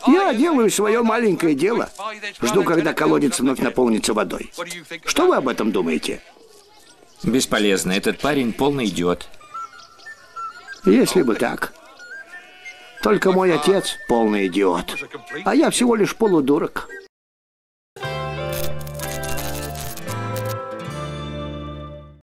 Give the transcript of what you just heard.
Я делаю свое маленькое дело. Жду, когда колодец вновь наполнится водой. Что вы об этом думаете? Бесполезно. Этот парень полный идиот. Если бы так. Только мой отец полный идиот. А я всего лишь полудурок.